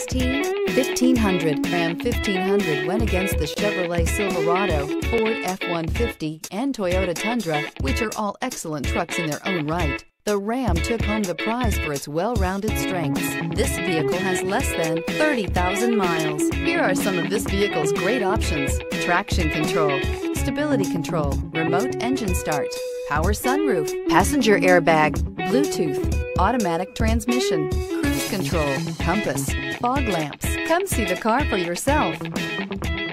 2016 1500. Ram 1500 went against the Chevrolet Silverado, Ford F-150, and Toyota Tundra, which are all excellent trucks in their own right. The Ram took home the prize for its well-rounded strengths. This vehicle has less than 30,000 miles. Here are some of this vehicle's great options: traction control, stability control, remote engine start, power sunroof, passenger airbag, Bluetooth, automatic transmission, cruise control, compass, fog lamps. Come see the car for yourself.